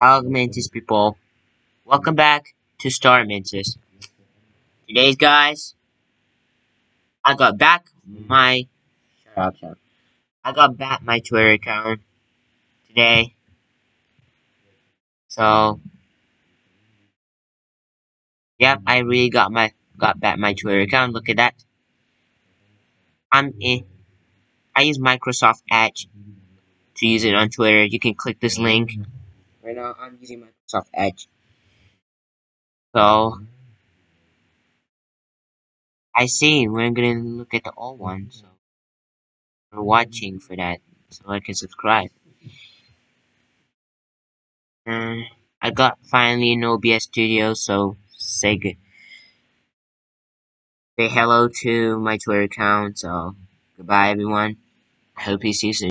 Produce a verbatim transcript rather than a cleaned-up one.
Augmented people, welcome back to Star Minces. Today's guys, I got back my shut up, shut up. I got back my Twitter account today. So yep, I really got my got back my Twitter account. Look at that. I'm in. I use Microsoft Edge to use it on Twitter. You can click this link. Right now, I'm using Microsoft Edge. So I see. We're gonna look at the old one. So we're watching for that, so I can subscribe. Uh, I got finally an O B S Studio, so say good, say hello to my Twitter account. So goodbye, everyone. I hope you see you soon.